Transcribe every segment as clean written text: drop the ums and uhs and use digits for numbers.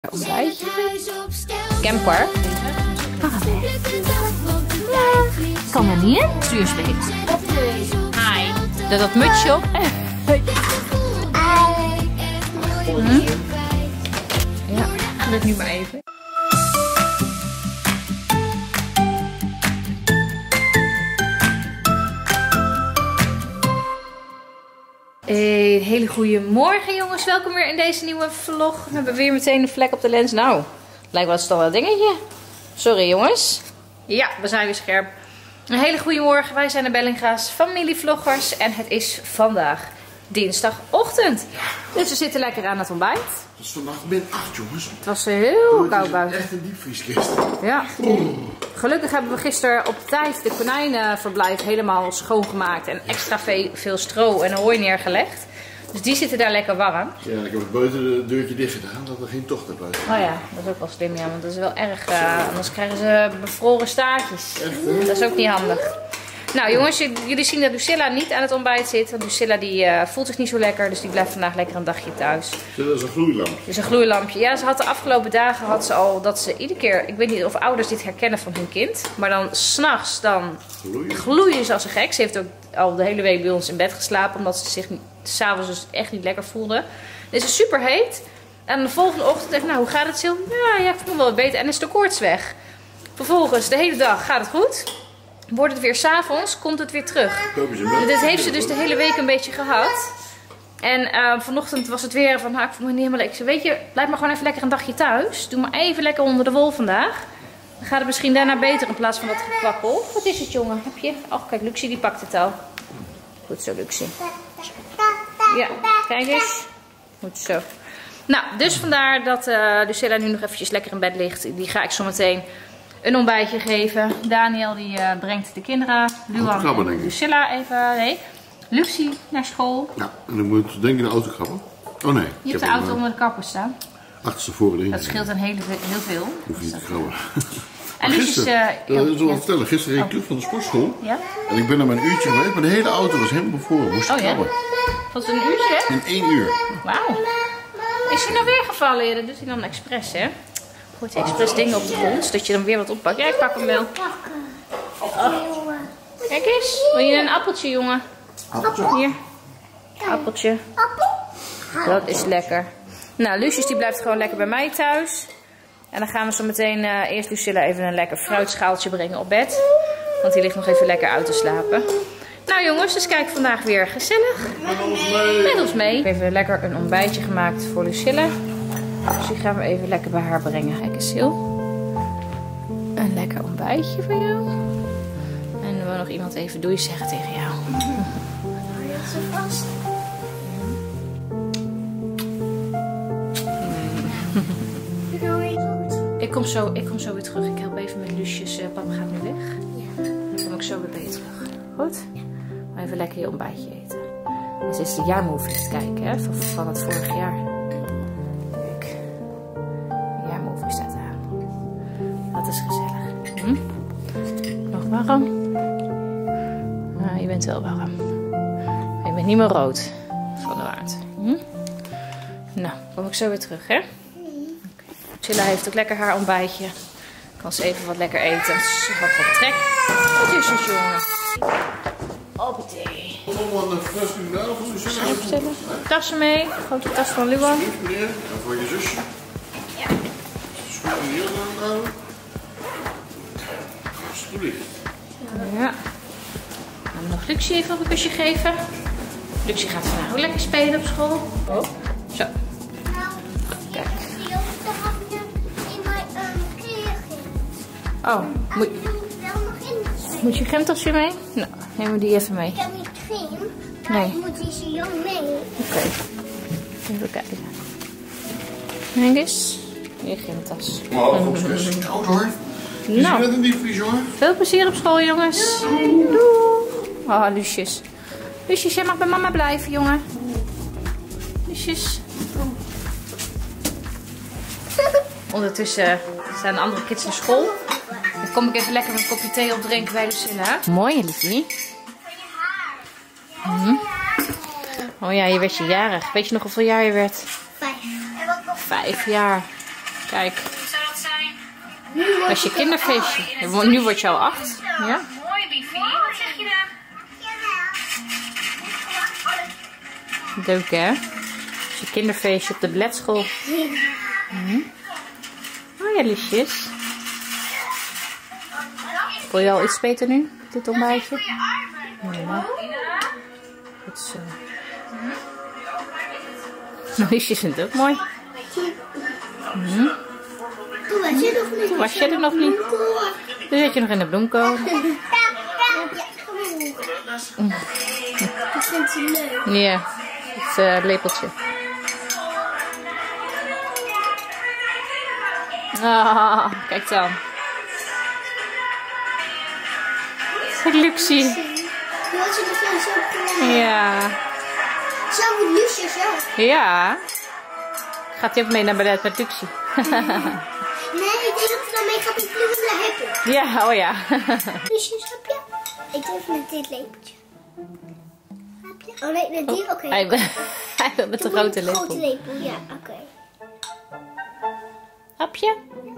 Ontbijtje. Camper. Kan er niet in? Stuurspeet. Hi. Dat mutsje op. Ja, doe het nu maar even. Een hele goede morgen jongens, welkom weer in deze nieuwe vlog. We hebben weer meteen een vlek op de lens. Nou, lijkt wel eens toch wel een dingetje. Sorry jongens. Ja, we zijn weer scherp. Een hele goede morgen, wij zijn de Bellinga's familievloggers en het is vandaag dinsdagochtend. Dus we zitten lekker aan het ontbijt. Het is vandaag min 8 jongens. Het was heel koud buiten. Echt een diepvrieskist. Ja. Gelukkig hebben we gisteren op tijd de konijnenverblijf helemaal schoongemaakt. En extra veel stro en hooi neergelegd. Dus die zitten daar lekker warm. Ja, ik heb het buiten het deurtje dicht gedaan, dat er geen tocht naar buiten. Oh ja, dat is ook wel slim, ja, want dat is wel erg. Anders krijgen ze bevroren staartjes. Echt, hè? Dat is ook niet handig. Nou jongens, jullie zien dat Lucilla niet aan het ontbijt zit. Want Lucilla die voelt zich niet zo lekker, dus die blijft vandaag lekker een dagje thuis. Dat is een gloeilampje. Dus een gloeilampje. Ja, ze had de afgelopen dagen al dat ze iedere keer, ik weet niet of ouders dit herkennen van hun kind. Maar dan 's nachts dan gloeien ze als een gek. Ze heeft ook al de hele week bij ons in bed geslapen, omdat ze zich 's avonds dus echt niet lekker voelde. Dan is het super heet. En de volgende ochtend denk ik, nou hoe gaat het Sil? Ja, ik voel me wel beter. En is de koorts weg. Vervolgens, de hele dag gaat het goed. Wordt het weer 's avonds, komt het weer terug. Dit heeft ze dus de hele week een beetje gehad. En vanochtend was het weer van, nou, ik voel me niet helemaal lekker. Ik zei, weet je, blijf maar gewoon even lekker een dagje thuis. Doe maar even lekker onder de wol vandaag. Dan gaat het misschien daarna beter in plaats van dat gekwappel. Wat is het jongen? Heb je? Oh kijk, Luxie die pakt het al. Goed zo Luxie. Ja, kijk eens. Goed zo. Nou, dus vandaar dat Lucilla nu nog eventjes lekker in bed ligt. Die ga ik zo meteen een ontbijtje geven. Daniel die brengt de kinderen. Luan en Lucilla even. Nee, Luxie naar school. Ja, en dan moet ik denk ik de auto krabben. Oh nee. Je hebt de auto onder de kapper staan. Achterstevoren erin. Dat scheelt een heel veel. Hoef je niet te krabben. En gisteren, dat is wel vertellen. Gisteren reed ik terug van de sportschool. Ja? En ik ben er maar een uurtje geweest, maar de hele auto was helemaal bevroren. Moest ik krabben. Was het een uurtje? In 1 uur. Wauw. Is hij nou weer gevallen? Ja, dat doet hij dan expres, hè? Gooit hij expres dingen op de grond, zodat je dan weer wat oppakt. Ja, ik pak hem wel. Oh. Kijk eens. Wil je een appeltje, jongen? Appeltje. Hier. Appeltje. Dat is lekker. Nou, Lucius die blijft gewoon lekker bij mij thuis. En dan gaan we zo meteen eerst Lucilla even een lekker fruitschaaltje brengen op bed. Want die ligt nog even lekker uit te slapen. Nou jongens, dus kijk vandaag weer gezellig. Met ons mee. Ik heb even lekker een ontbijtje gemaakt voor Lucilla. Dus die gaan we even lekker bij haar brengen. Kijk eens Sil. Een lekker ontbijtje voor jou. En dan wil nog iemand even doei zeggen tegen jou. Hou je ze vast? Ik kom zo weer terug. Ik help even met Lucius. Papa gaat nu weg. Ja. Dan kom ik zo weer bij je terug. Goed? Maar even lekker je ontbijtje eten. Dit is de jaarmovie te kijken, hè? Van het vorig jaar. Kijk. De jaarmovie staat aan. Dat is gezellig. Hm? Nog warm? Nou, je bent wel warm. Maar je bent niet meer rood. Dat is van de waard. Hm? Nou, kom ik zo weer terug, hè? Chilla heeft ook lekker haar ontbijtje. Kan ze even wat lekker eten. Ze had wat trek. Wat is het, jongen? Hoppatee. Allemaal een fles limonade van Lucilla. Opstellen. Tassen mee. Grote tas van Luan. En voor je zusje. Ja. Schoenen hier aan houden. Alsjeblieft. Ja. Dan nog Luxie even een kusje geven. Luxie gaat vandaag ook lekker spelen op school. Oh. Zo. Kijk. Oh, moet je gemtasje mee? Nou, nemen we die even mee. Ik heb niet gem. Nee. Ik moet deze jong mee. Oké. Even kijken. Kijk eens. Je gemtas. Oh, goed best. Koud hoor. Je zit net een diepvries hoor. Veel plezier op school, jongens. Doei. Oh, Lucius. Lucius, jij mag bij mama blijven, jongen. Lucius. Ondertussen zijn de andere kids naar school. Dan kom ik even lekker een kopje thee opdrinken bij Lucilla. Mooi, liefie. Oh ja, je werd je jarig. Weet je nog hoeveel jaar je werd? 5. 5 jaar. Kijk. Hoe zou dat zijn? Dat is je kinderfeestje. Nu word je al 8. Ja? Mooi, Biefie. Wat zeg je dan? Leuk hè? Dat is je kinderfeestje op de beledschool. Oh ja, liefjes. Voel je al iets beter nu? Dit ontbijtje? Ja. Goed zo. Liefjes vindt het ook mooi. Toen was je nog niet. Toen was je er nog niet. Toen zit je nog in de bloemkool. Dat vindt ze leuk. Ja, het lepeltje. Ah, kijk dan. Kijk, Luxie. Nu had je de zo cool. Ja. Zo moet Lucie zo. Ja. Gaat hij ook mee naar ballet met Luxie? Nee, ik denk dat ze dan mee gaat met de heppen. Ja, oh ja. Lucie, snap je? Ik doe even met dit lepeltje. Snap je? Oh nee, met die? Oké. Hij wil met de grote lepel. Grote lepel, ja, oké. Hapje?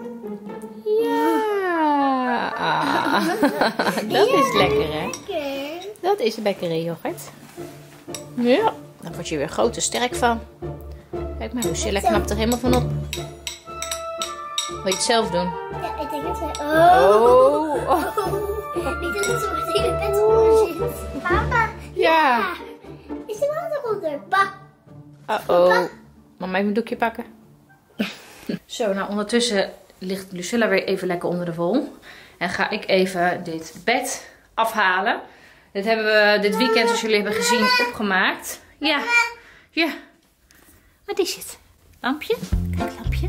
Ja. Ah. Dat is lekker, hè? Oké. Dat is lekker, hè, yoghurt. Ja. Dan word je weer groot en sterk van. Kijk maar, Lucie knapt er helemaal van op. Wil je het zelf doen? Ja, ik denk dat zij... Oh. Niet dat het zo meteen in het bed onder zit. Papa. Ja. Is er water onder? Pa. Oh. Mama, even een doekje pakken. Zo, nou ondertussen ligt Lucilla weer even lekker onder de wol. En ga ik even dit bed afhalen. Dit hebben we dit weekend, zoals jullie hebben gezien, opgemaakt. Ja. Ja. Wat is het? Lampje? Kijk, lampje.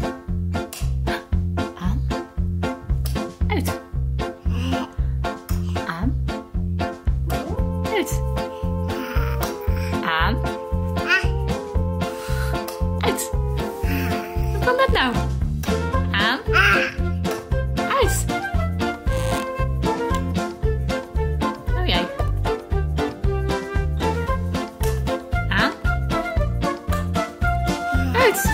Aan. Uit. Aan. Uit. Aan. Uit. Hoe kan dat nou? Aan. Uit. Oh jij. Aan. Uit.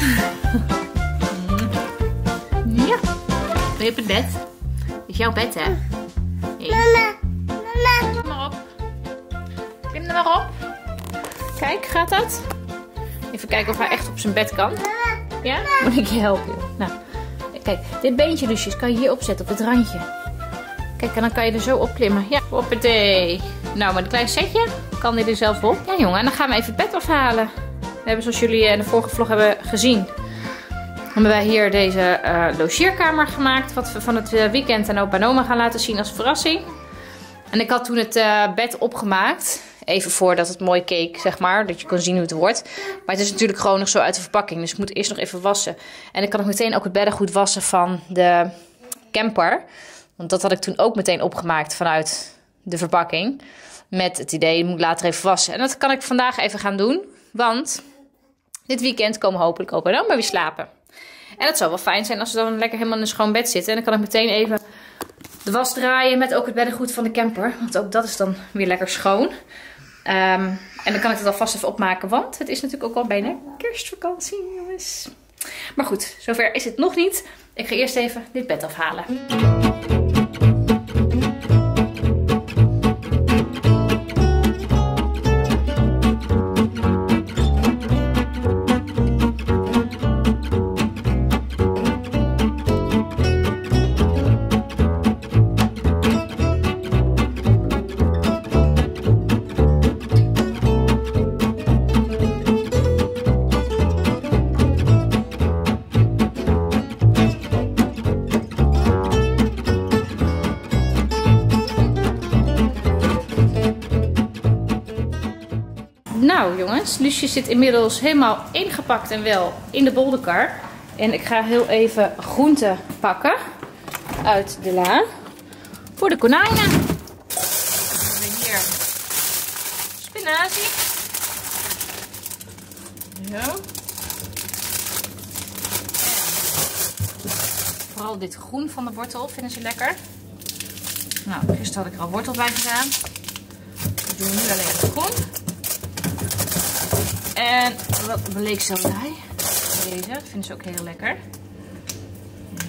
Ja. Ben je op het bed? Is jouw bed, hè? Mama. Mama. Klim maar op. Klim er maar op. Kijk, gaat dat? Even kijken of hij echt op zijn bed kan. Ja? Moet ik je helpen? Nou, kijk, dit beentje Lucius kan je hier opzetten op het randje. Kijk, en dan kan je er zo op klimmen. Ja, hoppatee. Nou, met een klein setje kan hij er zelf op. Ja, jongen, en dan gaan we even het bed afhalen. We hebben, zoals jullie in de vorige vlog hebben gezien, hebben wij hier deze logeerkamer gemaakt. Wat we van het weekend aan opa en oma gaan laten zien als verrassing. En ik had toen het bed opgemaakt. Even voordat het mooi keek, zeg maar. Dat je kon zien hoe het wordt. Maar het is natuurlijk gewoon nog zo uit de verpakking. Dus ik moet eerst nog even wassen. En ik kan nog meteen ook het beddengoed wassen van de camper. Want dat had ik toen ook meteen opgemaakt vanuit de verpakking. Met het idee, ik moet later even wassen. En dat kan ik vandaag even gaan doen. Want dit weekend komen hopelijk opa en oma weer slapen. En dat zou wel fijn zijn als ze dan lekker helemaal in een schoon bed zitten. En dan kan ik meteen even de was draaien met ook het beddengoed van de camper. Want ook dat is dan weer lekker schoon. En dan kan ik het alvast even opmaken. Want het is natuurlijk ook al bijna kerstvakantie, jongens. Maar goed, zover is het nog niet. Ik ga eerst even dit bed afhalen. Nou jongens, Lucie zit inmiddels helemaal ingepakt en wel in de bolderkar. En ik ga heel even groenten pakken uit de la voor de konijnen. Dan hebben we hier spinazie. Zo. En vooral dit groen van de wortel vinden ze lekker. Nou, gisteren had ik er al wortel bij gedaan. Ik doe nu alleen het groen. En wat bleekselderij. Deze vinden ze ook heel lekker.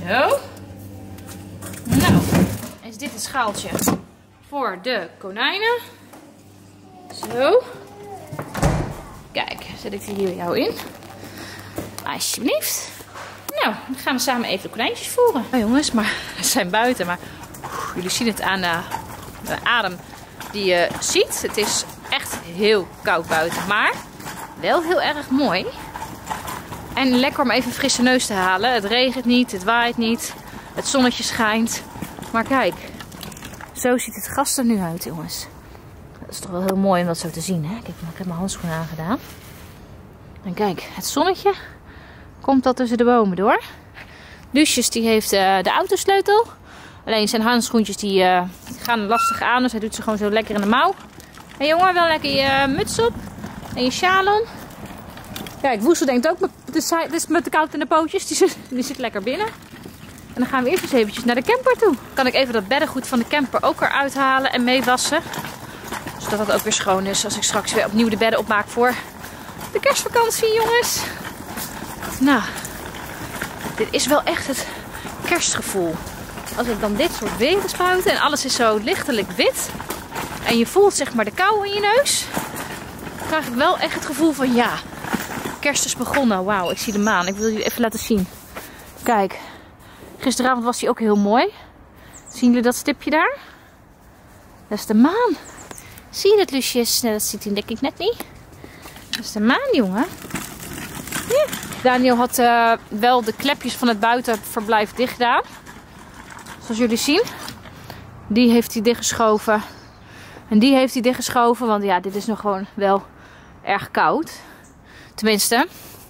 Zo. Nou, is dit het schaaltje voor de konijnen. Zo. Kijk, zet ik die hier bij jou in. Alsjeblieft. Nou, dan gaan we samen even de konijntjes voeren. Nou jongens, maar we zijn buiten. Maar jullie zien het aan de adem die je ziet. Het is echt heel koud buiten. Maar wel heel erg mooi. En lekker om even een frisse neus te halen. Het regent niet, het waait niet. Het zonnetje schijnt. Maar kijk, zo ziet het gras er nu uit, jongens. Dat is toch wel heel mooi om dat zo te zien, hè? Kijk, ik heb mijn handschoenen aangedaan. En kijk, het zonnetje komt al tussen de bomen door. Lucius die heeft de autosleutel. Alleen zijn handschoentjes die gaan lastig aan. Dus hij doet ze gewoon zo lekker in de mouw. En jongen, wel lekker je muts op. En je sjaal om. Kijk, Woesel denkt ook, het is met de koud in de pootjes. Die zit lekker binnen. En dan gaan we eerst eens eventjes naar de camper toe. Kan ik even dat beddengoed van de camper ook eruit halen en meewassen. Zodat dat ook weer schoon is als ik straks weer opnieuw de bedden opmaak voor de kerstvakantie, jongens. Nou, dit is wel echt het kerstgevoel. Als ik dan dit soort weer spuiten en alles is zo lichtelijk wit. En je voelt zeg maar de kou in je neus. Dan krijg ik wel echt het gevoel van ja, kerst is begonnen. Wauw, ik zie de maan. Ik wil jullie even laten zien. Kijk, gisteravond was die ook heel mooi. Zien jullie dat stipje daar? Dat is de maan. Zie je dat, Lucius? Nee, dat ziet hij denk ik net niet. Dat is de maan, jongen. Ja. Daniel had wel de klepjes van het buitenverblijf dicht gedaan. Zoals jullie zien. Die heeft hij dichtgeschoven. En die heeft hij dichtgeschoven. Want ja, dit is nog gewoon wel erg koud. Tenminste,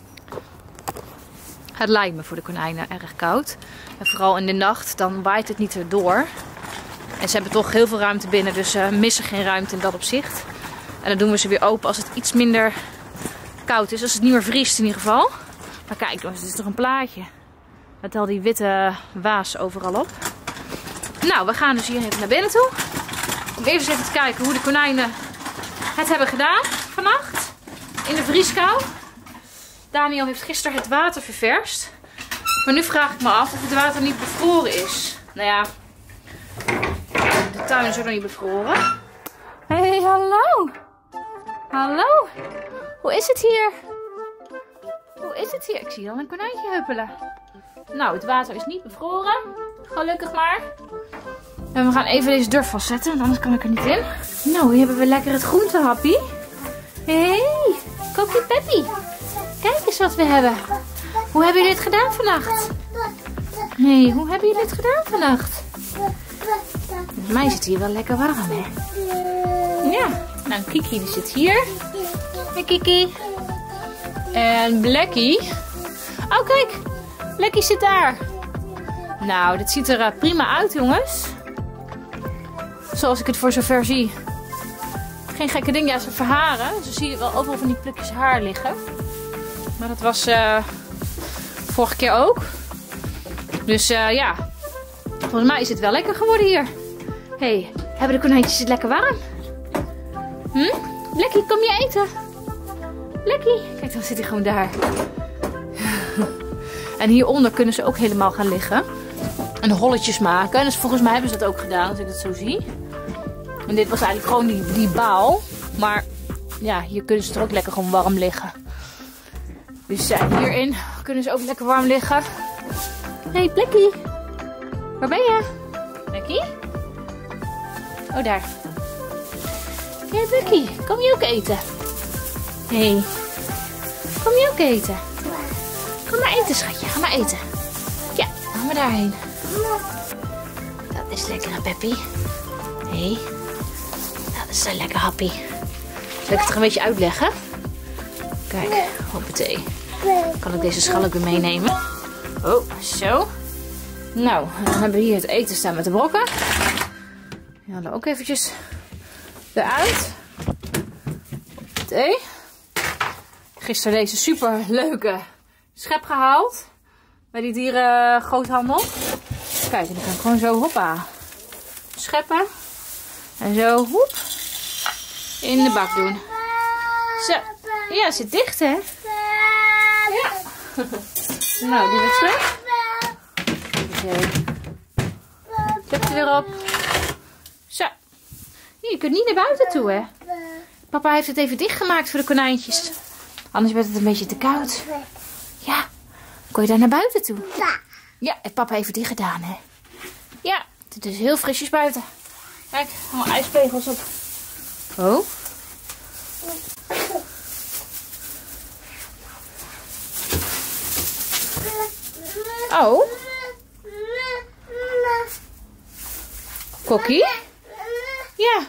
het lijkt me voor de konijnen erg koud. En vooral in de nacht, dan waait het niet erdoor. En ze hebben toch heel veel ruimte binnen. Dus ze missen geen ruimte in dat opzicht. En dan doen we ze weer open als het iets minder koud is. Als het niet meer vriest in ieder geval. Maar kijk, het is toch een plaatje. Met al die witte waas overal op. Nou, we gaan dus hier even naar binnen toe. Om even te kijken hoe de konijnen het hebben gedaan vannacht. In de vrieskou. Daniel heeft gisteren het water ververst. Maar nu vraag ik me af of het water niet bevroren is. Nou ja, de tuin is ook nog niet bevroren. Hey, hallo. Hallo. Hoe is het hier? Hoe is het hier? Ik zie al een konijntje huppelen. Nou, het water is niet bevroren. Gelukkig maar. En we gaan even deze deur vastzetten, want anders kan ik er niet in. Nou, hier hebben we lekker het groentehappie. Hey, Kokkie Peppy. Kijk eens wat we hebben. Hoe hebben jullie het gedaan vannacht? Nee, hoe hebben jullie het gedaan vannacht? Volgens mij zit het hier wel lekker warm, hè? Ja, nou Kiki die zit hier. Hey Kiki. En Blackie. Oh kijk, Blackie zit daar. Nou, dit ziet er prima uit, jongens. Zoals ik het voor zover zie. Geen gekke ding, ja, ze verharen. Dus zie je wel overal van die plukjes haar liggen. Maar dat was vorige keer ook. Dus ja, volgens mij is het wel lekker geworden hier. Hey, hebben de konijntjes het lekker warm? Blackie, kom je eten? Blackie, kijk, dan zit hij gewoon daar. En hieronder kunnen ze ook helemaal gaan liggen. En holletjes maken. Dus volgens mij hebben ze dat ook gedaan, als ik het zo zie. En dit was eigenlijk gewoon die baal. Maar ja, hier kunnen ze er ook lekker gewoon warm liggen. Dus hierin kunnen ze ook lekker warm liggen. Hey Blackie. Waar ben je? Blackie? Oh, daar. Hey Blackie, kom je ook eten? Hey. Kom je ook eten? Kom maar eten, schatje. Ga maar eten. Ja, gaan we daarheen. Dat is lekker, hè, Peppy? Hey. Dat is zo lekker happy. Zal ik het er een beetje uitleggen? Kijk, hoppatee. Kan ik deze schal ook weer meenemen? Oh, zo. Nou, dan hebben we hier het eten staan met de brokken. Die halen we ook eventjes eruit. Hoppatee. Gisteren deze super leuke schep gehaald. Bij die dierengroothandel. Kijk, en dan kan ik gewoon zo hoppa. Scheppen. En zo hoep. In de bak doen. Zo. Ja, het zit dicht, hè? Ja. Nou, doe het terug. Hoppatee. Klepje erop. Zo. Je kunt niet naar buiten toe, hè. Papa heeft het even dichtgemaakt voor de konijntjes. Anders werd het een beetje te koud. Ja. Kon je daar naar buiten toe? Ja, heeft papa even dicht gedaan, hè. Ja, het is heel frisjes buiten. Kijk, allemaal ijspegels op. Oh. Oh. Kokkie? Ja.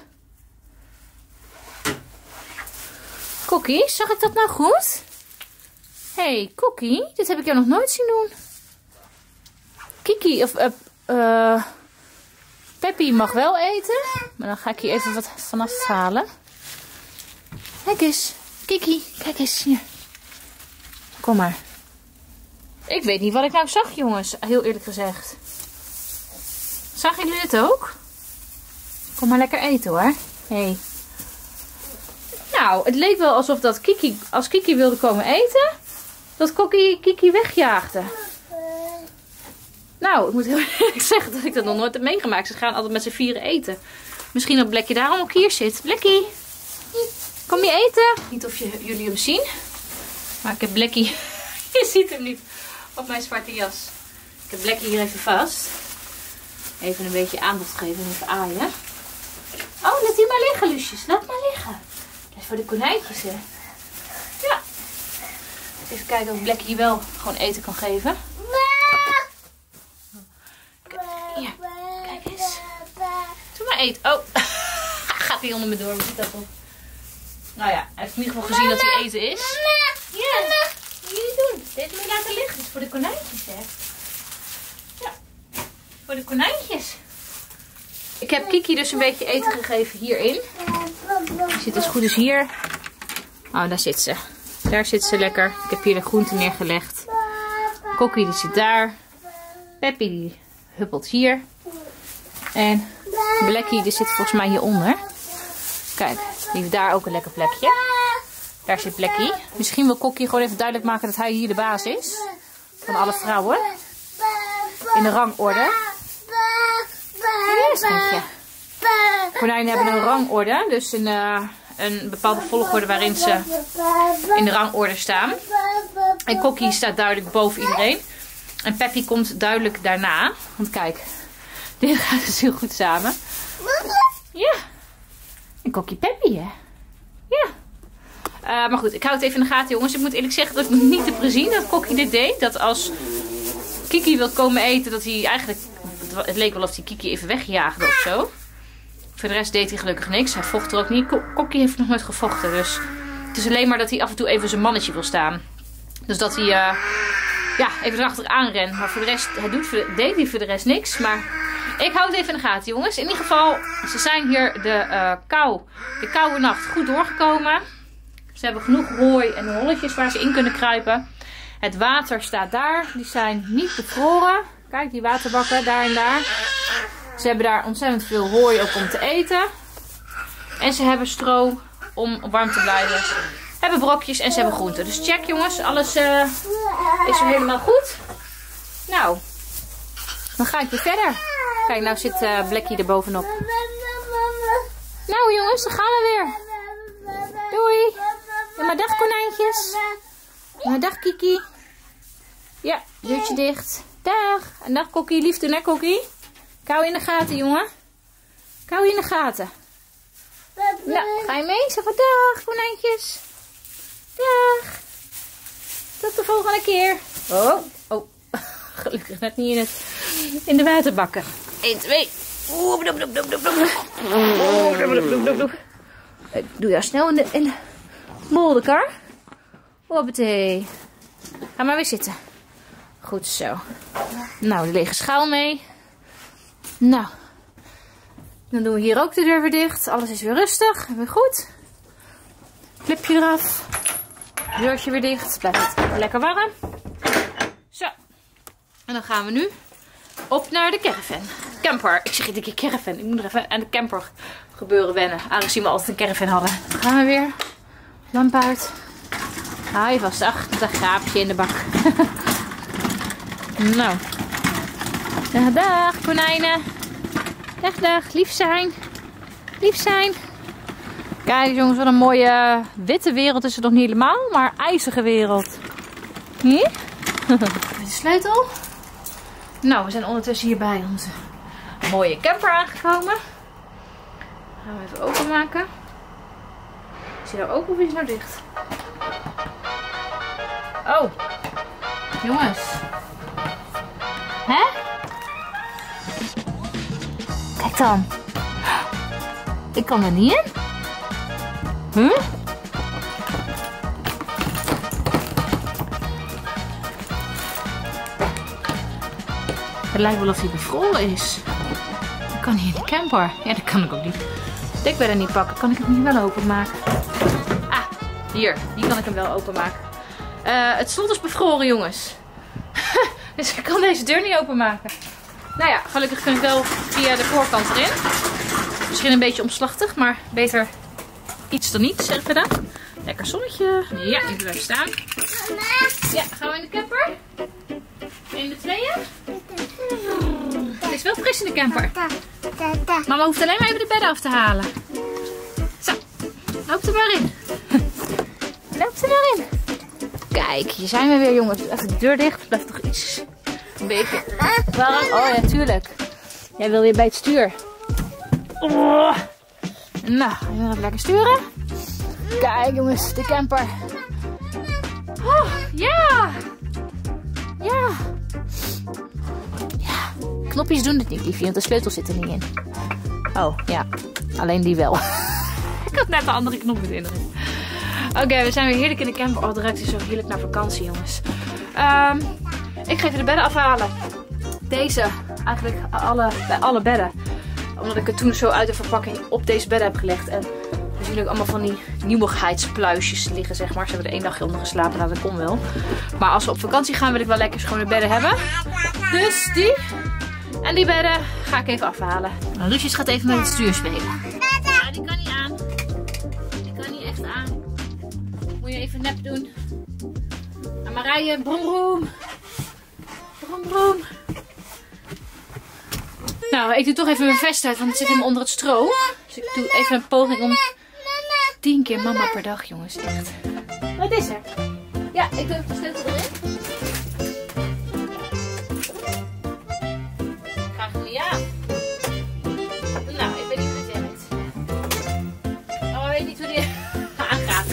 Kokkie, zag ik dat nou goed? Hey, Kokkie, dit heb ik jou nog nooit zien doen. Kiki, of Peppy mag wel eten. Maar dan ga ik hier even wat vanaf halen. Kijk eens. Kiki, kijk eens hier. Kom maar. Ik weet niet wat ik nou zag, jongens. Heel eerlijk gezegd. Zagen jullie dit ook? Kom maar lekker eten, hoor. Hey. Nou, het leek wel alsof dat Kiki, als Kiki wilde komen eten, dat Kokkie Kiki wegjaagde. Nou, ik moet heel eerlijk zeggen dat ik dat nog nooit heb meegemaakt. Ze gaan altijd met z'n vieren eten. Misschien dat Blackie daarom ook hier zit. Blackie, kom je eten? Niet of jullie hem zien. Maar ik heb Blackie, je ziet hem niet op mijn zwarte jas. Ik heb Blackie hier even vast. Even een beetje aandacht geven en even aaien. Oh, laat die maar liggen, Lucius. Laat maar liggen. Dat is voor de konijntjes, hè. Ja. Even kijken of Blackie wel gewoon eten kan geven. Ja, kijk eens. Doe maar eten. Oh, gaat hij onder me door. Hoe ziet dat op? Nou ja, hij heeft in ieder geval gezien dat hij eten is. Ja, wat moet je doen? Dit moet je laten liggen. Dit is voor de konijntjes, hè. Ja, voor de konijntjes. Ik heb Kiki dus een beetje eten gegeven hierin. Die zit dus goed als hier. Oh, daar zit ze. Daar zit ze lekker. Ik heb hier de groenten neergelegd. Kokkie die zit daar. Peppy die huppelt hier. En Blackie die zit volgens mij hieronder. Kijk, die heeft daar ook een lekker plekje. Daar zit Blackie. Misschien wil Kokkie gewoon even duidelijk maken dat hij hier de baas is. Van alle vrouwen. In de rangorde. Ja, schatje. Konijnen hebben een rangorde. Dus een bepaalde volgorde waarin ze in de rangorde staan. En Kokkie staat duidelijk boven iedereen. En Peppy komt duidelijk daarna. Want kijk, dit gaat dus heel goed samen. Ja. En Kokkie Peppy, hè? Ja. Maar goed, ik hou het even in de gaten, jongens. Ik moet eerlijk zeggen dat ik niet heb gezien dat Kokkie dit deed. Dat als Kiki wil komen eten, dat hij eigenlijk... Het leek wel of hij Kiki even wegjaagde of zo. Voor de rest deed hij gelukkig niks. Hij vocht er ook niet. Kokkie heeft nog nooit gevochten. Dus het is alleen maar dat hij af en toe even zijn mannetje wil staan. Dus dat hij ja, even erachteraan rent. Maar voor de rest, deed hij voor de rest niks. Maar ik hou het even in de gaten, jongens. In ieder geval, ze zijn hier de koude nacht goed doorgekomen. Ze hebben genoeg hooi en holletjes waar ze in kunnen kruipen. Het water staat daar. Die zijn niet bevroren. Kijk, die waterbakken daar en daar. Ze hebben daar ontzettend veel hooi ook om te eten. En ze hebben stro om warm te blijven. Ze hebben brokjes en ze hebben groenten. Dus check, jongens. Alles is er helemaal goed. Nou, dan ga ik weer verder. Kijk, nou zit Blackie er bovenop. Nou jongens, dan gaan we weer. Doei. Ja, maar dag konijntjes. Maar dag Kiki. Ja, deurtje dicht. Dag. En dag Kokkie. Lief doen hè Kokkie. Kou in de gaten jongen. Kou in de gaten. Nou, ga je mee? Zeg maar dag konijntjes. Dag. Tot de volgende keer. Oh. Gelukkig net niet in de waterbakken. 1, 2. Ik doe jou snel in de bolderkar. Hoppatee. Ga maar weer zitten. Goed zo. Nou, de lege schaal mee. Nou. Dan doen we hier ook de deur weer dicht. Alles is weer rustig. Weer goed. Clipje eraf. Deurtje weer dicht. Blijft het lekker warm. Zo. En dan gaan we nu op naar de caravan. Camper. Ik zeg iedere keer caravan. Ik moet er even aan de camper gebeuren wennen. Aangezien we altijd een caravan hadden. Dan gaan we weer. Lamp uit. Hou je vast. Ach, dat is een gaapje in de bak. Nou. Dag, dag konijnen. Dag, dag. Lief zijn. Lief zijn. Kijk jongens, wat een mooie witte wereld is het nog niet helemaal, maar ijzige wereld. Hier? De sleutel. Nou, we zijn ondertussen hier bij onze mooie camper aangekomen. Gaan we even openmaken. Is hij nou open of is hij nou dicht? Oh. Jongens. Hè? Kijk dan. Ik kan er niet in. Huh? Het lijkt wel of hij bevroren is. Ik kan hier in de camper. Ja, dat kan ik ook niet. De dekbedden niet pakken. Kan ik hem hier wel openmaken? Ah, hier. Hier kan ik hem wel openmaken. Het slot is bevroren, jongens. Dus ik kan deze deur niet openmaken. Nou ja, gelukkig kun ik wel via de voorkant erin. Misschien een beetje omslachtig, maar beter iets dan niets, zeg ik dan. Lekker zonnetje. Ja, ik blijf staan. Ja, gaan we in de camper? In de tweeën? Het is wel fris in de camper. Mama hoeft alleen maar even de bedden af te halen. Zo, loop er maar in. Loop er maar in. Kijk, hier zijn we weer, jongens. Even de deur dicht. Blijft toch iets een beetje warm. Oh ja, tuurlijk. Jij wil weer bij het stuur. Oh. Nou, gaan we even lekker sturen. Kijk, jongens, de camper. Oh, ja. Ja. Ja. Knopjes doen het niet, liefje, want de sleutel zit er niet in. Oh, ja. Alleen die wel. Ik had net de andere knop erin. Oké, we zijn weer heerlijk in de camper. Oh, het ruikt zo heerlijk naar vakantie, jongens. Ik ga even de bedden afhalen. Deze, eigenlijk bij alle bedden. Omdat ik het toen zo uit de verpakking op deze bedden heb gelegd. En er zien ook allemaal van die nieuwigheidspluisjes liggen, zeg maar. Ze hebben er 1 dagje onder geslapen, nou dat kon wel. Maar als we op vakantie gaan, wil ik wel lekker schone bedden hebben. Dus die en die bedden ga ik even afhalen. Nou, Lucius gaat even met het stuur spelen. Ja, die kan niet aan. Die kan niet echt aan. Moet je even nep doen. En Marije, brom brom. Brom brom. Nou, ik doe toch even mijn vest uit, want het zit helemaal onder het stro. Dus ik doe even een poging om 10 keer mama per dag, jongens. Echt. Wat is er? Ja, ik doe even de sleutel erin. Graag hem niet aan. Nou, ik weet niet hoe dit werkt. Oh, ik weet niet hoe die aangaat.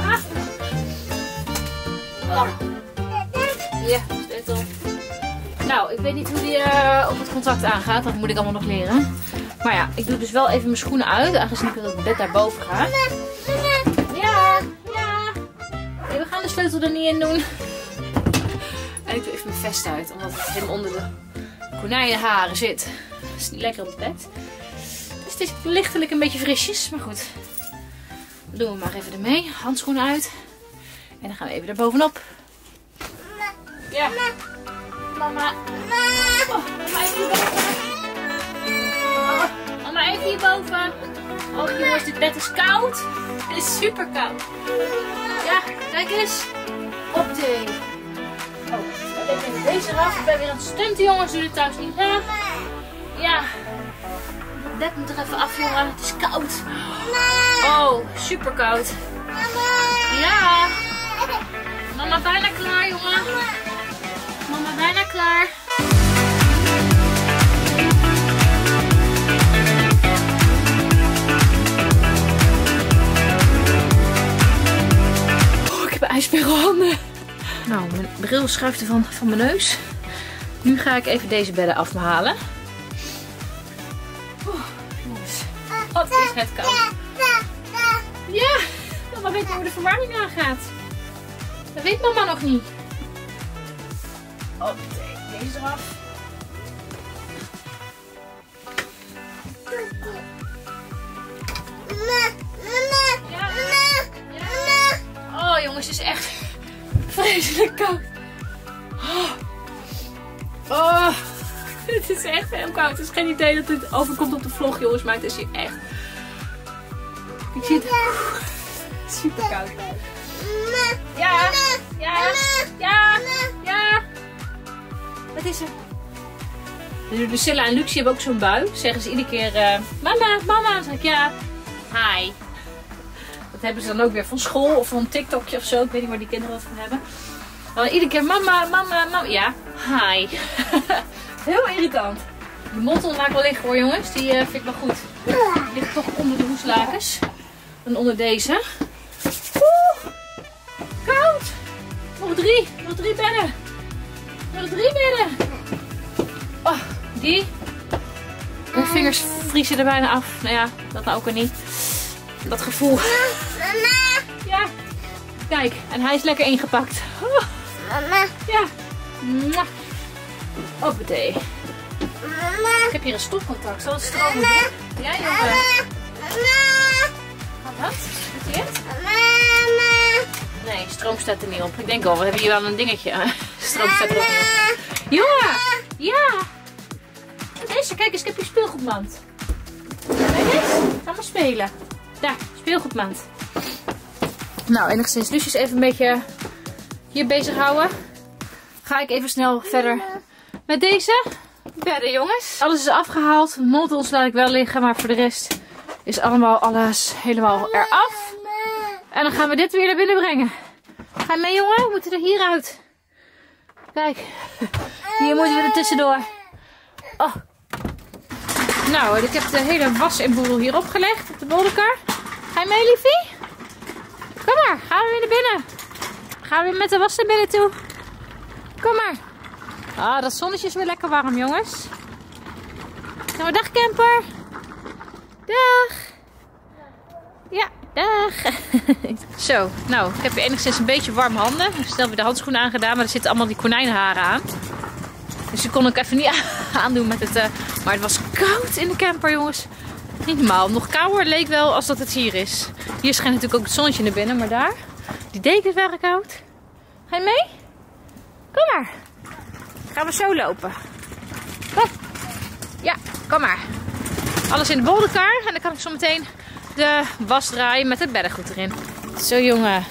Oh. Ja, sleutel. Nou, ik weet niet hoe die op het contact aangaat. Dat moet ik allemaal nog leren. Maar ja, ik doe dus wel even mijn schoenen uit. Aangezien ik het bed daarboven ga. Ja, ja. Nee, we gaan de sleutel er niet in doen. En ik doe even mijn vest uit. Omdat het helemaal onder de konijnenharen zit. Dat is niet lekker op het bed. Dus het is lichtelijk een beetje frisjes. Maar goed. Dat doen we maar even ermee. Handschoenen uit. En dan gaan we even er bovenop. Ja. Mama. Oh, mama even hierboven. Oh, mama even hierboven. Oh jongens, dit bed is koud. Het is super koud. Ja, kijk eens. Op de. Oh, ik even deze eraf. Ik ben weer aan het stunten, jongens. Doe het thuis niet graag. Ja. Het bed moet er even af, jongen. Het is koud. Oh, super koud. Ja. Mama bijna klaar, jongen. Mama bijna klaar. Oh, ik heb ijspegelhanden. Nou, mijn bril schuift er van mijn neus. Nu ga ik even deze bedden afhalen. Oh, jongens. Wat is het koud. Ja, mama weet niet hoe de verwarming aangaat. Dat weet mama nog niet. Oh, deze eraf. Ja. Ja. Oh jongens, het is echt vreselijk koud. Oh, het is echt heel koud. Het is geen idee dat dit overkomt op de vlog, jongens, maar het is hier echt. Ik zie het. Super koud. Ja, ja, ja, ja. Wat is er? Dus Lucilla en Lucie hebben ook zo'n bui. Zeggen ze iedere keer, mama, mama. Dan zeg ik, ja, hi. Dat hebben ze dan ook weer van school of van TikTokje of zo. Ik weet niet waar die kinderen wat van hebben. Dan iedere keer, mama, mama, mama. Ja, hi. Heel irritant. De mottel laat ik wel liggen hoor jongens. Die vind ik wel goed. Die ligt toch onder de hoeslakens. En onder deze. Oeh, koud. Nog drie bedden. Nog 3 bedden. Oh, die. Mijn vingers vriezen er bijna af. Nou ja, dat nou ook weer niet. Dat gevoel. Mama. Ja. Kijk, en hij is lekker ingepakt. Oh. Mama. Ja. Mwah. Hoppatee. Mama. Ik heb hier een stopcontact. Zal het stromen doen? Ja, jongen. Wat dat? Doet hij het? Mama. Nee, stroom staat er niet op. Ik denk al, we hebben hier wel een dingetje. Stroom staat er ook niet op. Jongen! Ja! Deze, kijk eens, ik heb hier speelgoedmand. Kijk eens, ga maar spelen. Daar, speelgoedmand. Nou, enigszins Lucius even een beetje hier bezig houden. Ga ik even snel verder met deze bedden, jongens. Alles is afgehaald. Montels laat ik wel liggen, maar voor de rest is allemaal alles helemaal eraf. En dan gaan we dit weer naar binnen brengen. Ga je mee, jongen? We moeten er hieruit. Kijk, hier moeten we er tussendoor. Oh. Nou, ik heb de hele was en boel hier opgelegd op de bolderkar. Ga je mee, liefie? Kom maar, gaan we weer naar binnen. Gaan we weer met de was naar binnen toe. Kom maar. Ah, dat zonnetje is weer lekker warm, jongens. Gaan we, dag camper. Dag. Ja, dag. Zo, nou, ik heb enigszins een beetje warme handen. Ik heb snel weer de handschoenen aangedaan, maar er zitten allemaal die konijnenharen aan. Dus die kon ik even niet aandoen met het... Maar het was koud in de camper, jongens. Niet normaal. Nog kouder leek wel als dat het hier is. Hier schijnt natuurlijk ook het zonnetje naar binnen, maar daar... Die dekens waren koud. Ga je mee? Kom maar. Gaan we zo lopen. Kom. Ja, kom maar. Alles in de bolderkar. En dan kan ik zo meteen de was draaien met het beddengoed erin. Zo, jongen.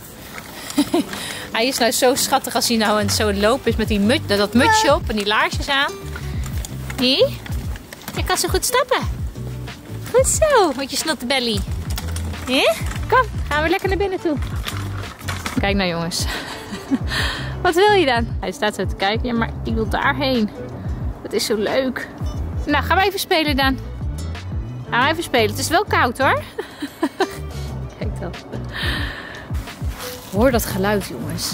Hij is nou zo schattig als hij nou zo loop is met die dat mutsje op en die laarsjes aan. Hé? Je kan zo goed stappen. Goed zo, met je snottenbelly. Hé? Kom, gaan we lekker naar binnen toe. Kijk nou, jongens. Wat wil je dan? Hij staat zo te kijken. Ja, maar ik wil daarheen. Dat is zo leuk. Nou, gaan we even spelen dan. Gaan we even spelen. Het is wel koud hoor. Kijk dan. Hoor dat geluid, jongens.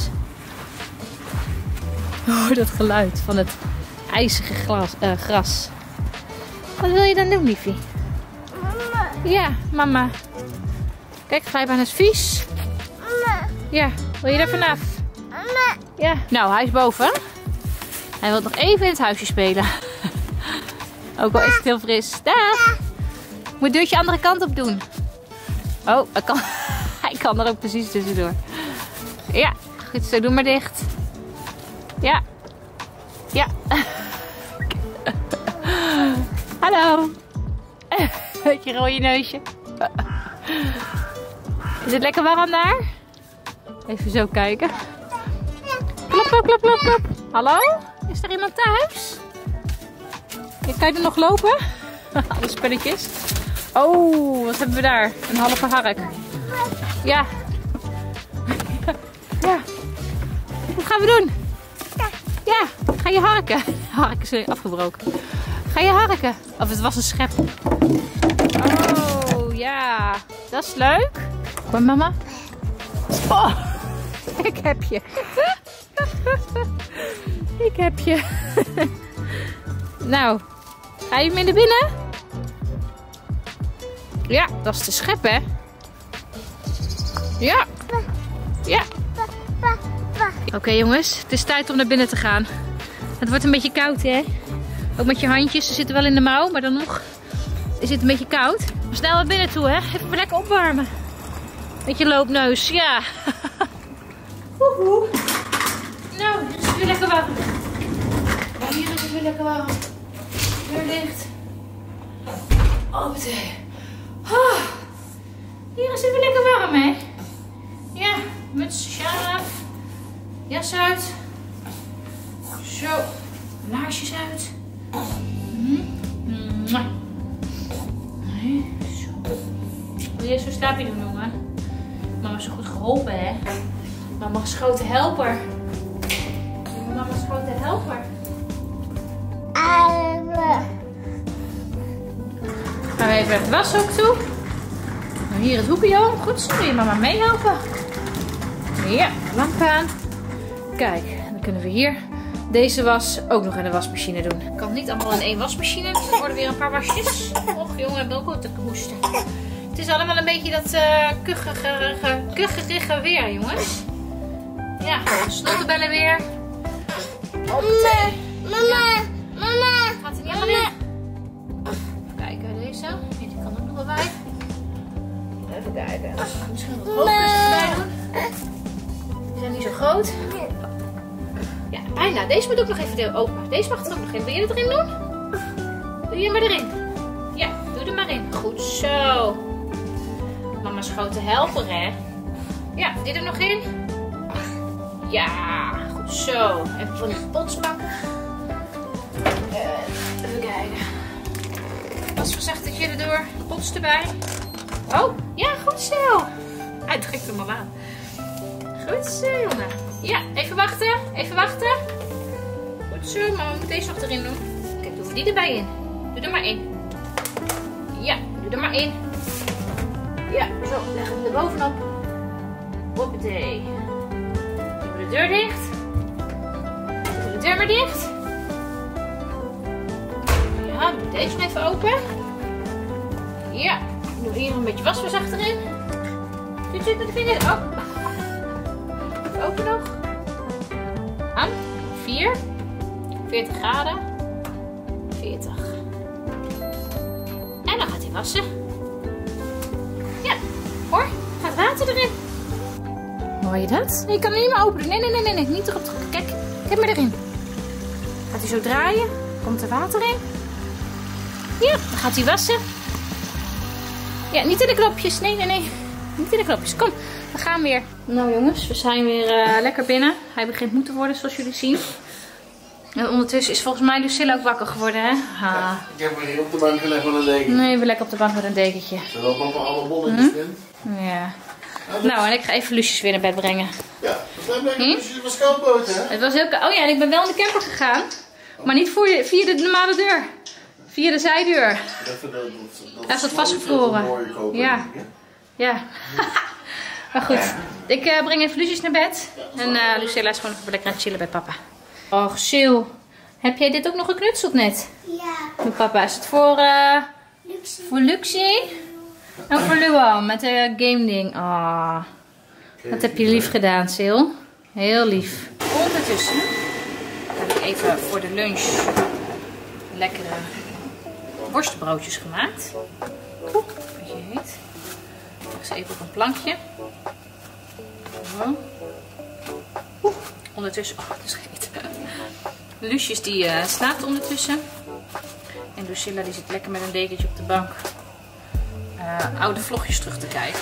Hoor dat geluid van het ijzige gras. Wat wil je dan doen, liefie? Mama. Ja, mama. Kijk, glijbaan is vies. Mama. Ja, wil je daar vanaf? Mama. Ja. Nou, hij is boven. Hij wil nog even in het huisje spelen. Ook al is het heel fris. Dag! Ik moet het deurtje andere kant op doen. Oh, hij kan er ook precies tussendoor. Ja, goed zo. Doe maar dicht. Ja. Ja. Hallo. Met je rode neusje. Is het lekker warm daar? Even zo kijken. Klop, klop, klop, klop, klop. Hallo? Is er iemand thuis? Kan je er nog lopen? Alle spulletjes. Oh, wat hebben we daar? Een halve hark. Ja. Ja. Wat gaan we doen? Ja, ga je harken. Harken is afgebroken. Ga je harken? Of het was een schep. Oh, ja. Dat is leuk. Kom, mama. Oh, ik heb je. Ik heb je. Nou, ga je mee naar binnen? Ja, dat is de schep, hè? Ja. Ja. Oké, jongens, het is tijd om naar binnen te gaan. Het wordt een beetje koud, hè? Ook met je handjes, ze zitten wel in de mouw, maar dan nog is het een beetje koud. Maar snel naar binnen toe, hè? Even lekker opwarmen. Met je loopneus, ja. Woehoe. Nou, hier is het weer lekker warm. Ja, hier is het weer lekker warm. Weer dicht. Oh, meteen. Oh, hier is het weer lekker warm, hè? Ja, muts, sjaal af. Jas uit. Zo, laarsjes uit. zo slaap je doen, jongen. Mama is zo goed geholpen, hè? Mama is grote helper. Mama is grote helper. Gaan we even het was ook toe. Nou, hier het hoekje, Johan. Goed zo, wil je mama meehelpen? Ja, lamp aan. Kijk, dan kunnen we hier deze was ook nog in de wasmachine doen. Ik kan niet allemaal in één wasmachine, dus er worden weer een paar wasjes. Och jongen, ik ben ook wat te hoesten. Het is allemaal een beetje dat kuchige weer, jongens. Ja, snottenbellen weer. Mama. Gaat er niet allemaal in? Even kijken, deze. Die kan ook nog wel bij. Even kijken. Misschien wat hoogtes erbij doen. Die zijn niet zo groot. Ja, bijna. Deze moet ook nog even open. Deze mag er ook nog in. Wil je het erin doen? Doe je maar erin. Ja, doe er maar in. Goed zo. Mama's grote helper, hè? Ja, dit er nog in? Ja, goed zo. Even van die pots pakken. Even kijken. Wasverzachtertje erdoor. Pots erbij. Oh, ja, goed zo. Hij trekt hem al aan. Goed zo, jongen. Ja, even wachten. Even wachten. Goed zo, maar we moeten deze nog erin doen. Kijk, doen we die erbij in. Doe er maar in. Ja, doe er maar in. Ja, zo. Leg hem er bovenop. Hoppatee. Doen we de deur dicht. Doen we de deur maar dicht. Ja, doe deze nog even open. Ja, doe hier nog een beetje wasverzachter in. Zit met de vinger. Oh. Open nog. Aan. 4. 40 graden. 40. En dan gaat hij wassen. Ja, hoor. Gaat water erin. Hoor je dat? Nee, je kan hem niet meer openen. Nee. Niet erop drukken. Kijk maar erin. Gaat hij zo draaien. Komt er water in. Ja, dan gaat hij wassen. Ja, niet in de knopjes. Nee. Niet in de knopjes. Kom, we gaan weer. Nou jongens, we zijn weer lekker binnen. Hij begint moe te worden, zoals jullie zien. En ondertussen is volgens mij Lucilla ook wakker geworden, hè? Ja, ik heb me hier op de bank gelegd met een dekentje. Nee, we lekker op de bank met een dekentje. Terwijl papa alle bonnetjes vindt. Ja. Nou, en ik ga even Lucius weer naar bed brengen. Ja, dat was koud buiten, hè? Het was heel koud. Oh ja, en ik ben wel in de camper gegaan. Maar niet via de normale deur. Via de zijdeur. Daar is dat vastgevroren. Ja. Ja. Maar goed, ik breng even Lucius naar bed. En Lucilla is gewoon even lekker aan het chillen bij papa. Och, Sil. Heb jij dit ook nog geknutseld net? Ja. Met papa. Is het voor Luxie? En voor Luan met de game ding. Oh. Wat heb je lief gedaan, Sil. Heel lief. Ondertussen heb ik even voor de lunch lekkere worstenbroodjes gemaakt. Een beetje heet. Ik ze even op een plankje. Zo. Ondertussen, oh, het is heet. Lucius die slaapt ondertussen. En Lucilla die zit lekker met een dekentje op de bank. Oude vlogjes terug te kijken.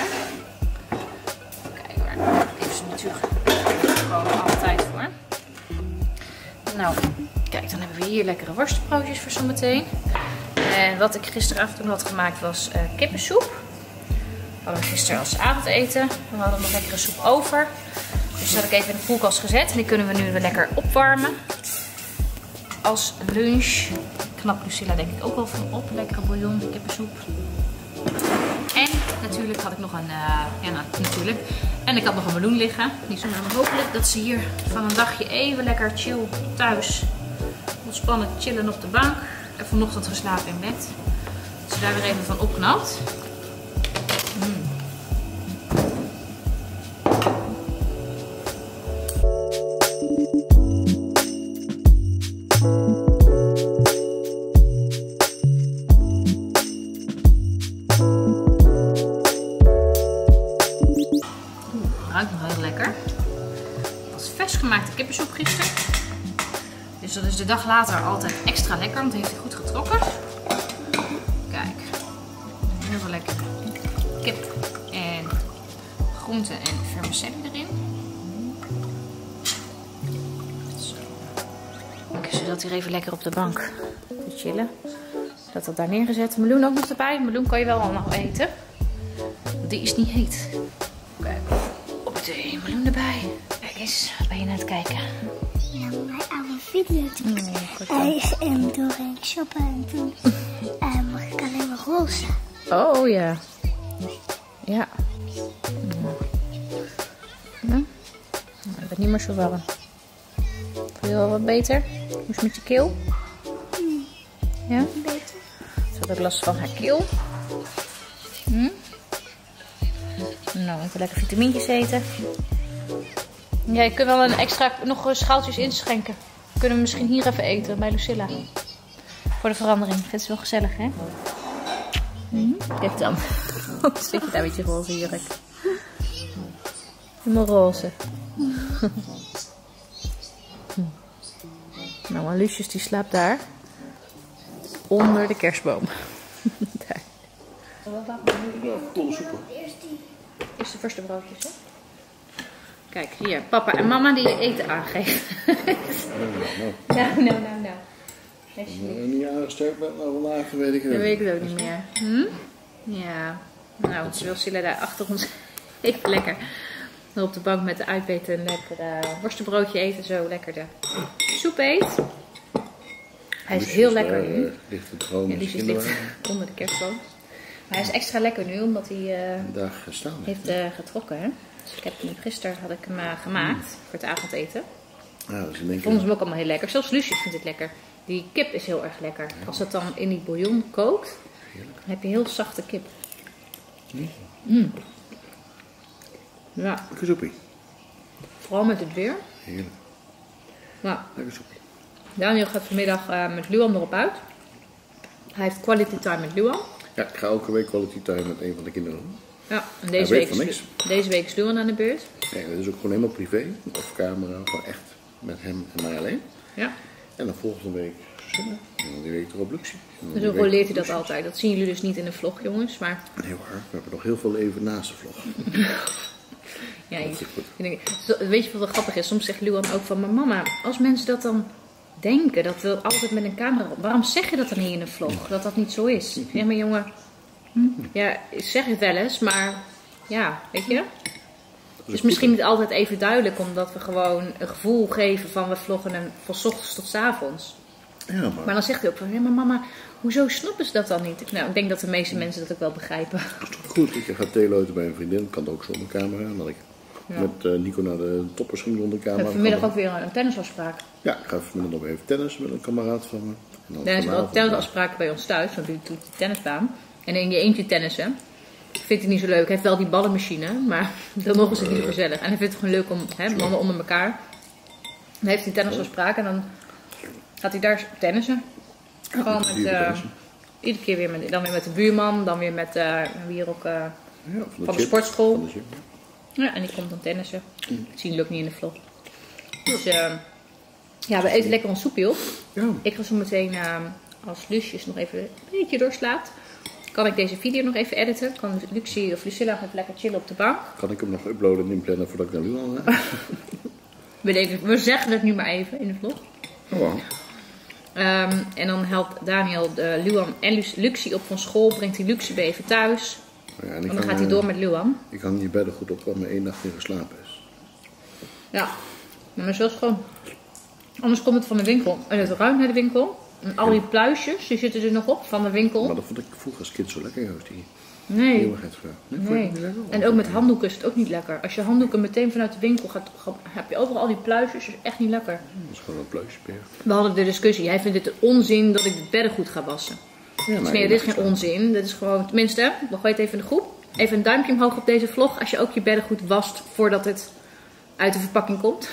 Kijk, waar heeft ze natuurlijk gewoon altijd voor. Nou, kijk, dan hebben we hier lekkere worstenbroodjes voor zometeen. En wat ik gisteravond had gemaakt was kippensoep. We hadden gisteren als avondeten. We hadden nog lekkere soep over. Dus die had ik even in de koelkast gezet. En die kunnen we nu weer lekker opwarmen. Als lunch. Knapt Lucilla denk ik ook wel van op. Lekkere bouillon, kippensoep. En natuurlijk had ik nog een... natuurlijk. En ik had nog een meloen liggen. Die is hopelijk dat ze hier van een dagje even lekker chill thuis. Ontspannen chillen op de bank. En vanochtend geslapen in bed. Dat ze daar weer even van opknapt. Ruikt nog heel lekker. Het was vers gemaakte kippensoep gisteren. Dus dat is de dag later altijd extra lekker, want het heeft hij goed getrokken. Kijk, heel veel lekker kip en groenten en vermicelli erin. Zo. Kijk, zodat hij even lekker op de bank te chillen. Dat daar neergezet. Meloen ook nog erbij. Meloen kan je wel al nog eten. die is niet heet. Kijk, op de bloem erbij. Kijk eens, wat ben je naar het kijken? Ja, mijn oude video. Toen ging ik shoppen en toen mag ik alleen maar roze. Oh ja. Ja. Nou, ik ben niet meer zo warm. Voel je wel wat beter? Hoe is het met je keel? Ja? Beter. Ze had ook last van haar keel. Nou, even lekker vitamintjes eten. Ja, je kunt wel een extra nog schaaltjes inschenken. Kunnen we misschien hier even eten bij Lucilla. Voor de verandering. Ik vind het wel gezellig, hè? Kijk dan. Wat zit je daar met je roze jurk? Helemaal roze. Nou, maar Lucius die slaapt daar. Onder de kerstboom. Daar. Eerst de eerste broodjes, hè? Kijk, hier. Papa en mama die eten aangeven. Nou. Niet aangesterkt bent naar vandaag, weet ik het. Dat weet ik het ook niet meer. Ja. Nou, Lucilla daar achter ons even lekker op de bank met de uitbeten een lekker worstenbroodje eten. Zo lekker de soep eet. Hij is heel lekker nu. Ligt het gewoon ja, Lucius ligt onder de kerstboom. Maar hij is extra lekker nu, omdat hij heeft getrokken. Hè? Dus ik heb hem gisteren had ik hem gemaakt voor het avondeten. Ja, dus ik vond hem ook allemaal heel lekker. Zelfs Lucius vindt het lekker. Die kip is heel erg lekker. Als het dan in die bouillon kookt, dan heb je heel zachte kip. Ja. Lekker soepie. Vooral met het weer. Heerlijk. Ja. Lekker soepie. Daniel gaat vanmiddag met Luan erop uit. Hij heeft quality time met Luan. Ja, ik ga elke week quality time met een van de kinderen doen. Ja, en deze week is Luan aan de beurt. Nee, dat is ook gewoon helemaal privé. Of camera, gewoon echt met hem en mij alleen. Ja. En dan volgende week Lucilla. En die week erop Lucie. Dus zo leert hij dat altijd. Dat zien jullie dus niet in de vlog, jongens. Maar... Nee hoor, we hebben nog heel veel leven naast de vlog. Ja, weet je wat grappig is? Soms zegt Luan ook van, maar mama, als mensen dat dan denken, dat we altijd met een camera... Waarom zeg je dat dan niet in een vlog? Dat dat niet zo is? Ja, maar jongen, ja, ik zeg het wel eens, maar ja, weet je? Het is misschien niet altijd even duidelijk, omdat we gewoon een gevoel geven van we vloggen van 's ochtends tot 's avonds. Ja, maar dan zegt hij ook van, ja, maar mama, hoezo snappen ze dat dan niet? Nou, ik denk dat de meeste mensen dat ook wel begrijpen. Dat is toch goed? Ik ga theeloten bij een vriendin, kan het ook zonder camera. En dat ik met Nico naar de toppers ging zonder camera. We hebben vanmiddag ook weer een tennisafspraak. Ja, ik ga vanmiddag nog even tennissen met een kameraad van me. Er zijn ook tennisafspraken bij ons thuis, want die doet de tennisbaan. En in je eentje tennissen. Vindt hij niet zo leuk. Hij heeft wel die ballenmachine, maar dan nog is het niet gezellig. En hij vindt het gewoon leuk om mannen onder elkaar. Dan heeft hij tennisafspraak en dan gaat hij daar tennissen. Gewoon met, iedere keer weer dan weer met de buurman, dan weer met wie er ook van de sportschool. Van de gym, ja, en die komt dan tennissen. Dat zien jullie ook niet in de vlog. Dus ja, we eten lekker ons soepje op. Ja. Ik ga zo meteen, als Lucius nog even een beetje doorslaapt, kan ik deze video nog even editen. Kan Lucie of Lucilla nog lekker chillen op de bank. Kan ik hem nog uploaden en inplannen voordat ik naar Luan ga? We zeggen het nu maar even in de vlog. Oh, wow. En dan helpt Daniel Luan en Lucie op van school. Brengt hij Lucie weer even thuis. Ja, en dan gaat hij door met Luan. Ik hang je bedden goed op, waar mijn 1 nacht in geslapen is. Ja, maar zo is het gewoon. Anders komt het van de winkel. En het ruimt naar de winkel. En al die pluisjes, die zitten er nog op van de winkel. Maar dat vond ik vroeger als kind zo lekker, juist die nee. En ook met handdoeken is het ook niet lekker. Als je handdoeken meteen vanuit de winkel gaat, heb je overal al die pluisjes. Dat is echt niet lekker. Dat is gewoon een pluisjepeer. We hadden de discussie. Hij vindt het onzin dat ik de beddengoed ga wassen. Ja, dus nee, dit is geen onzin. Dit is gewoon, tenminste, we gooien het even in de groep. Even een duimpje omhoog op deze vlog als je ook je beddengoed wast voordat het uit de verpakking komt.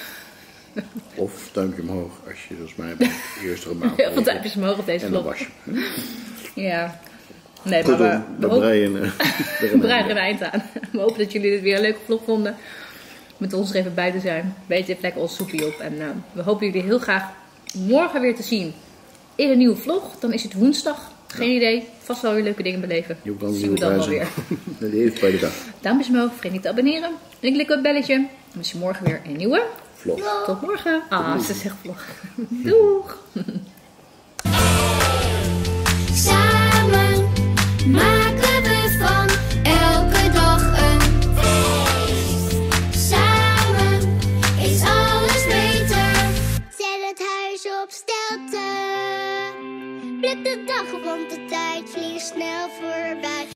Of duimpje omhoog als je zoals mij bent de eerste maand. Heel veel duimpjes omhoog op deze vlog. En dan was je. Ja. Nee, maar we breien er een eind aan. We hopen dat jullie dit weer een leuke vlog vonden. Met ons er even bij te zijn. Weet je, even lekker ons soepje op. En we hopen jullie heel graag morgen weer te zien in een nieuwe vlog. Dan is het woensdag. Geen idee. Vast wel weer leuke dingen beleven. Zien we dan wel weer. Bij de dag. Duimpjes omhoog. Vergeet niet te abonneren. En klik op het belletje. Dan is je morgen weer een nieuwe vlog. Tot morgen. Ah, ze zegt vlog. Doeg. Samen maken we van elke dag Pluk de dag, want de tijd vliegt snel voorbij.